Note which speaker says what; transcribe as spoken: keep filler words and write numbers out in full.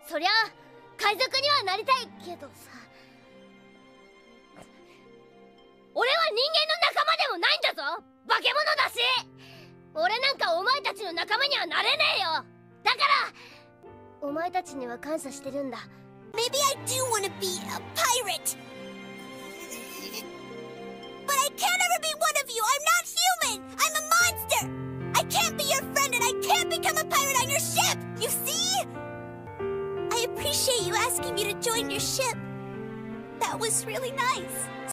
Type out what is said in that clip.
Speaker 1: そりゃ海賊にはなりたいけどさ、俺は人間の仲間でもないんだぞ。化け物だし、俺なんかお前たちの仲間にはなれねえよ。だからお前たちには感謝してるんだ。
Speaker 2: Maybe I do want to be a pirate, but I can't ever be one of you. I'm not human. I'm a monster. I can't be your friend, and I can't become a pirate on your ship. You see? I appreciate you asking me to join your ship. That was really nice.